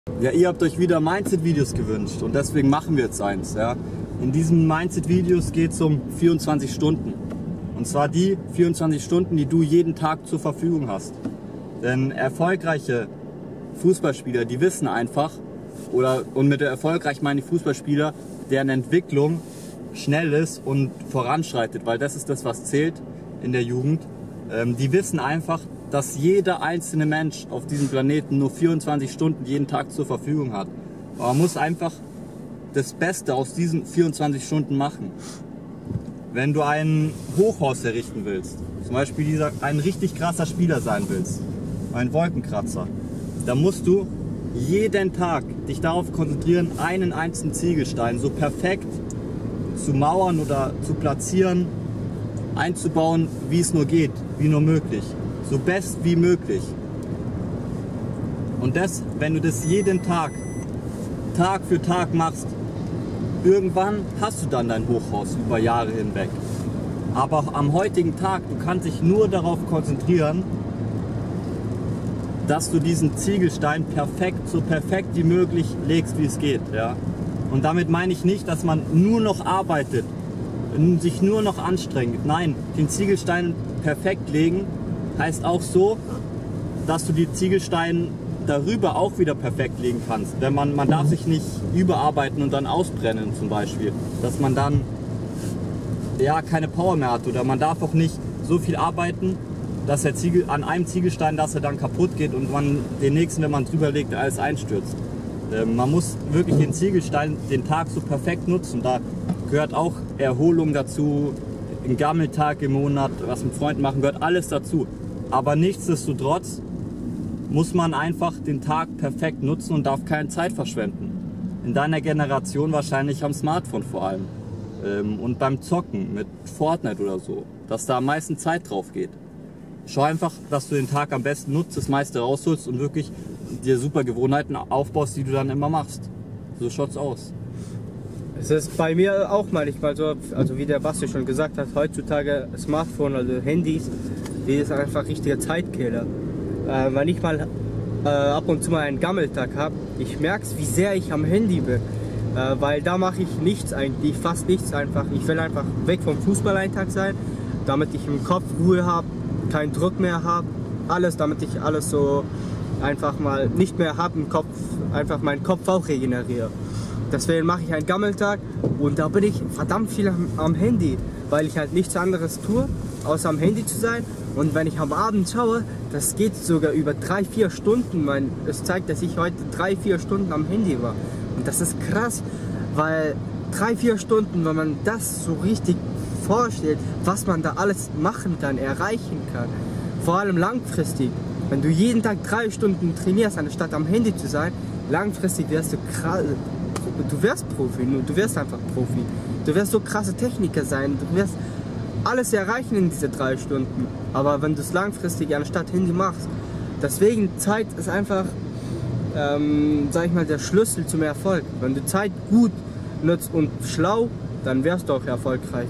Ja, ihr habt euch wieder Mindset-Videos gewünscht und deswegen machen wir jetzt eins. Ja. In diesen Mindset-Videos geht es um 24 Stunden. Und zwar die 24 Stunden, die du jeden Tag zur Verfügung hast. Denn erfolgreiche Fußballspieler, die wissen einfach, und mit erfolgreich meine ich Fußballspieler, deren Entwicklung schnell ist und voranschreitet, weil das ist das, was zählt in der Jugend. Die wissen einfach, dass jeder einzelne Mensch auf diesem Planeten nur 24 Stunden jeden Tag zur Verfügung hat. Aber man muss einfach das Beste aus diesen 24 Stunden machen. Wenn du ein Hochhaus errichten willst, zum Beispiel ein richtig krasser Spieler sein willst, ein Wolkenkratzer, dann musst du jeden Tag dich darauf konzentrieren, einen einzelnen Ziegelstein so perfekt zu mauern oder zu platzieren, einzubauen, wie es nur geht, wie nur möglich, so best wie möglich. Und das, wenn du das jeden Tag, Tag für Tag machst, irgendwann hast du dann dein Hochhaus über Jahre hinweg. Aber auch am heutigen Tag, du kannst dich nur darauf konzentrieren, dass du diesen Ziegelstein so perfekt wie möglich legst, wie es geht. Ja? Und damit meine ich nicht, dass man nur noch arbeitet, sich nur noch anstrengt. Nein, den Ziegelstein perfekt legen heißt auch so, dass du die Ziegelsteine darüber auch wieder perfekt legen kannst. Denn man darf sich nicht überarbeiten und dann ausbrennen zum Beispiel. Dass man dann ja keine Power mehr hat, oder man darf auch nicht so viel arbeiten, dass der Ziegel an einem Ziegelstein, dass er dann kaputt geht und man den nächsten, wenn man drüber legt, alles einstürzt. Man muss wirklich den Ziegelstein den Tag so perfekt nutzen. Da gehört auch Erholung dazu, ein Gammeltag im Monat, was mit Freunden machen, gehört alles dazu. Aber nichtsdestotrotz muss man einfach den Tag perfekt nutzen und darf keine Zeit verschwenden. In deiner Generation wahrscheinlich am Smartphone vor allem. Und beim Zocken mit Fortnite oder so, dass da am meisten Zeit drauf geht. Schau einfach, dass du den Tag am besten nutzt, das meiste rausholst und wirklich dir super Gewohnheiten aufbaust, die du dann immer machst. So schaut's aus. Es ist bei mir auch manchmal so, also wie der Basti schon gesagt hat, heutzutage Smartphone, also Handys, die ist einfach richtiger Zeitkiller. Wenn ich mal ab und zu mal einen Gammeltag habe, ich merke es, wie sehr ich am Handy bin. Weil da mache ich nichts eigentlich, fast nichts einfach. Ich will einfach weg vom Fußball einen Tag sein, damit ich im Kopf Ruhe habe, keinen Druck mehr habe, alles, damit ich alles so einfach mal nicht mehr habe im Kopf, einfach meinen Kopf auch regeneriere. Deswegen mache ich einen Gammeltag und da bin ich verdammt viel am Handy, weil ich halt nichts anderes tue, außer am Handy zu sein. Und wenn ich am Abend schaue, das geht sogar über 3-4 Stunden. Es zeigt, dass ich heute 3-4 Stunden am Handy war. Und das ist krass, weil 3-4 Stunden, wenn man das so richtig vorstellt, was man da alles machen kann, erreichen kann, vor allem langfristig. Wenn du jeden Tag 3 Stunden trainierst, anstatt am Handy zu sein, langfristig wirst du krass. Du wirst Profi, du wirst einfach Profi. Du wirst so krasse Techniker sein, du wirst alles erreichen in diese 3 Stunden. Aber wenn du es langfristig anstatt Handy machst, deswegen Zeit ist einfach, sag ich mal, der Schlüssel zum Erfolg. Wenn du Zeit gut nutzt und schlau, dann wirst du auch erfolgreich.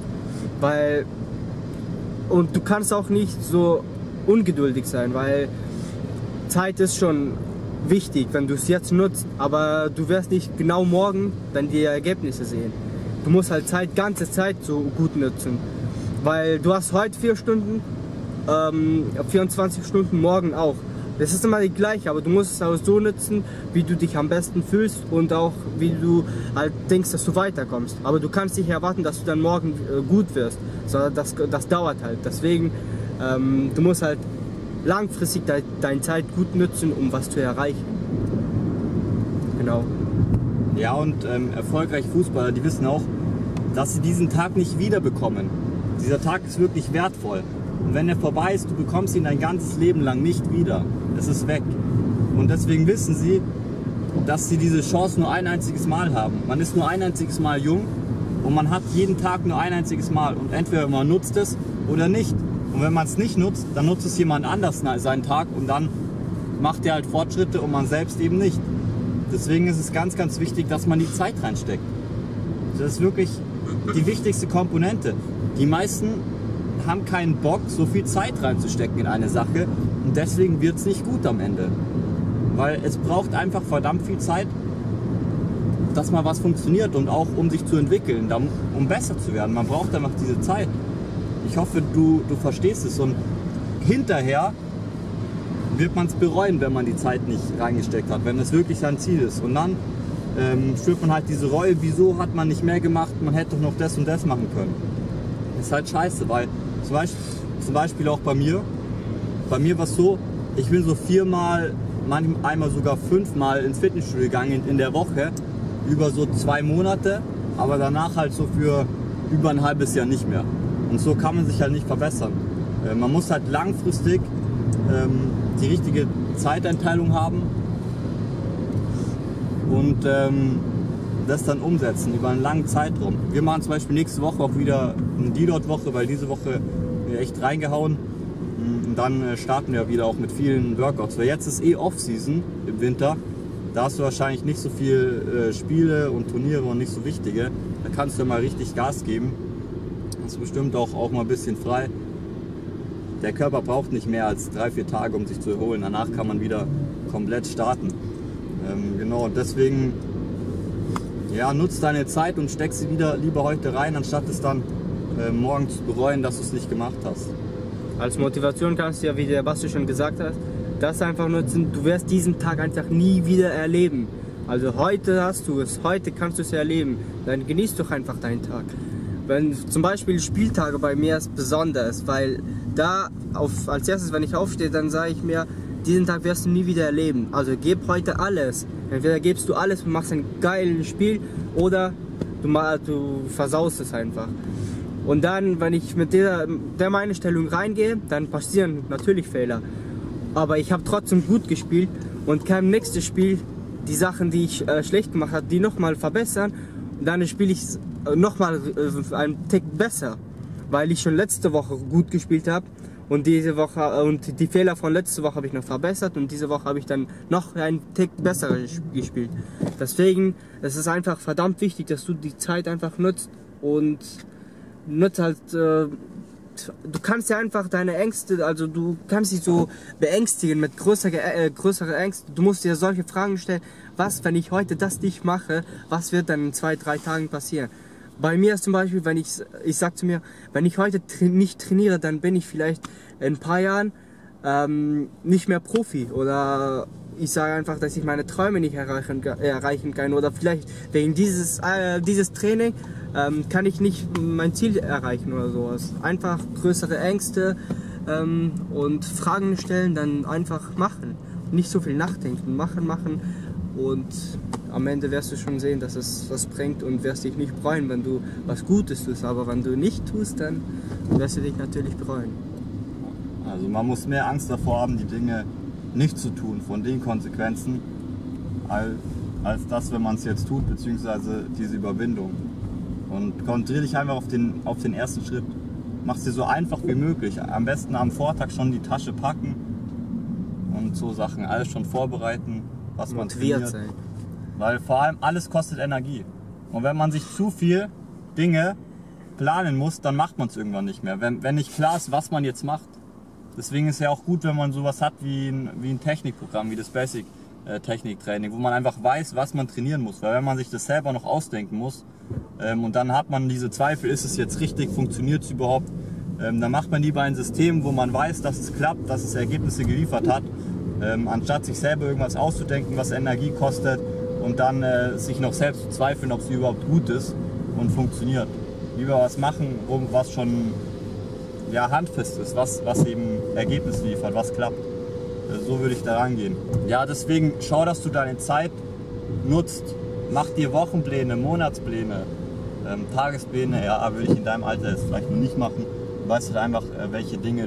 Und du kannst auch nicht so ungeduldig sein, weil Zeit ist schon wichtig, wenn du es jetzt nutzt, aber du wirst nicht genau morgen dann die Ergebnisse sehen. Du musst halt ganze Zeit so gut nutzen, weil du hast heute 4 Stunden, 24 Stunden morgen auch. Das ist immer die gleiche, aber du musst es auch so nutzen, wie du dich am besten fühlst und auch wie du halt denkst, dass du weiterkommst. Aber du kannst nicht erwarten, dass du dann morgen gut wirst, sondern das dauert halt. Deswegen, du musst halt langfristig deine Zeit gut nutzen, um was zu erreichen. Genau. Ja, und erfolgreiche Fußballer, die wissen auch, dass sie diesen Tag nicht wiederbekommen. Dieser Tag ist wirklich wertvoll. Und wenn er vorbei ist, du bekommst ihn dein ganzes Leben lang nicht wieder. Es ist weg. Und deswegen wissen sie, dass sie diese Chance nur ein einziges Mal haben. Man ist nur ein einziges Mal jung und man hat jeden Tag nur ein einziges Mal. Und entweder man nutzt es oder nicht. Und wenn man es nicht nutzt, dann nutzt es jemand anders seinen Tag und dann macht er halt Fortschritte und man selbst eben nicht. Deswegen ist es ganz, ganz wichtig, dass man die Zeit reinsteckt. Das ist wirklich die wichtigste Komponente. Die meisten haben keinen Bock, so viel Zeit reinzustecken in eine Sache und deswegen wird es nicht gut am Ende. Weil es braucht einfach verdammt viel Zeit, dass mal was funktioniert und auch um sich zu entwickeln, um besser zu werden. Man braucht einfach diese Zeit. Ich hoffe, du verstehst es, und hinterher wird man es bereuen, wenn man die Zeit nicht reingesteckt hat, wenn es wirklich sein Ziel ist. Und dann spürt man halt diese Reue, wieso hat man nicht mehr gemacht, man hätte doch noch das und das machen können. Das ist halt scheiße, weil zum Beispiel auch bei mir war es so, ich bin so 4-mal, einmal sogar 5-mal ins Fitnessstudio gegangen in der Woche, über so 2 Monate, aber danach halt so für über ein halbes Jahr nicht mehr. Und so kann man sich halt nicht verbessern. Man muss halt langfristig die richtige Zeiteinteilung haben und das dann umsetzen über einen langen Zeitraum. Wir machen zum Beispiel nächste Woche auch wieder eine Deload-Woche, weil diese Woche echt reingehauen. Und dann starten wir wieder auch mit vielen Workouts. Weil jetzt ist Off-Season im Winter. Da hast du wahrscheinlich nicht so viel Spiele und Turniere und nicht so wichtige. Da kannst du mal richtig Gas geben. Hast du bestimmt auch mal ein bisschen frei. Der Körper braucht nicht mehr als 3-4 Tage, um sich zu erholen. Danach kann man wieder komplett starten. Genau, und deswegen ja, nutz deine Zeit und steck sie wieder lieber heute rein, anstatt es dann morgen zu bereuen, dass du es nicht gemacht hast. Als Motivation kannst du ja, wie der Basti schon gesagt hat, das einfach nutzen. Du wirst diesen Tag einfach nie wieder erleben. Also heute hast du es, heute kannst du es erleben. Dann genießt doch einfach deinen Tag. Wenn zum Beispiel Spieltage bei mir ist besonders, weil da als erstes, wenn ich aufstehe, dann sage ich mir, diesen Tag wirst du nie wieder erleben. Also gib heute alles. Entweder gibst du alles und machst ein geiles Spiel oder du versaust es einfach. Und dann, wenn ich mit der Einstellung reingehe, dann passieren natürlich Fehler. Aber ich habe trotzdem gut gespielt und kann im nächsten Spiel die Sachen, die ich schlecht gemacht habe, die nochmal verbessern. Und dann spiele ich nochmal einen Tick besser, weil ich schon letzte Woche gut gespielt habe. Und diese Woche und die Fehler von letzter Woche habe ich noch verbessert und diese Woche habe ich dann noch einen Tick besser gespielt. Deswegen es ist einfach verdammt wichtig, dass du die Zeit einfach nutzt und nutzt halt. Du kannst ja einfach deine Ängste, also du kannst dich so beängstigen mit größere Ängste. Du musst dir solche Fragen stellen: Was, wenn ich heute das nicht mache, was wird dann in 2-3 Tagen passieren? Bei mir ist zum Beispiel, wenn ich sag zu mir, wenn ich heute nicht trainiere, dann bin ich vielleicht in ein paar Jahren nicht mehr Profi. Oder ich sage einfach, dass ich meine Träume nicht erreichen kann. Oder vielleicht wegen dieses Training kann ich nicht mein Ziel erreichen oder sowas. Einfach größere Ängste und Fragen stellen, dann einfach machen. Nicht so viel nachdenken, machen. Und am Ende wirst du schon sehen, dass es was bringt und wirst dich nicht bereuen, wenn du was Gutes tust. Aber wenn du nicht tust, dann wirst du dich natürlich bereuen. Also man muss mehr Angst davor haben, die Dinge nicht zu tun, von den Konsequenzen, als das, wenn man es jetzt tut, beziehungsweise diese Überwindung. Und konzentriere dich einfach auf den ersten Schritt. Mach es dir so einfach wie möglich. Am besten am Vortag schon die Tasche packen und so Sachen, alles schon vorbereiten, was man trainiert. Sein. Weil vor allem alles kostet Energie. Und wenn man sich zu viel Dinge planen muss, dann macht man es irgendwann nicht mehr. Wenn nicht klar ist, was man jetzt macht. Deswegen ist es ja auch gut, wenn man sowas hat wie ein Technikprogramm, wie das Basic Techniktraining, wo man einfach weiß, was man trainieren muss. Weil wenn man sich das selber noch ausdenken muss und dann hat man diese Zweifel, ist es jetzt richtig, funktioniert es überhaupt, dann macht man lieber ein System, wo man weiß, dass es klappt, dass es Ergebnisse geliefert hat, anstatt sich selber irgendwas auszudenken, was Energie kostet und dann sich noch selbst zu zweifeln, ob es überhaupt gut ist und funktioniert. Lieber was machen, was schon handfest ist, was eben Ergebnisse liefert, was klappt. So würde ich da rangehen. Ja, deswegen schau, dass du deine Zeit nutzt. Mach dir Wochenpläne, Monatspläne, Tagespläne. Ja, würde ich in deinem Alter jetzt vielleicht noch nicht machen. Du weißt halt einfach, welche Dinge,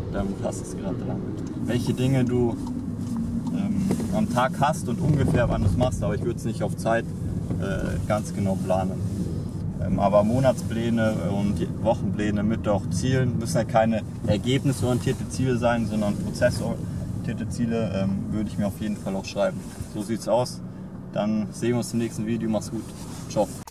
welche Dinge du am Tag hast und ungefähr wann du es machst. Aber ich würde es nicht auf Zeit ganz genau planen. Aber Monatspläne und Wochenpläne mit auch Zielen müssen ja keine ergebnisorientierte Ziele sein, sondern prozessorientierte Ziele würde ich mir auf jeden Fall auch schreiben. So sieht's aus. Dann sehen wir uns im nächsten Video. Mach's gut. Ciao.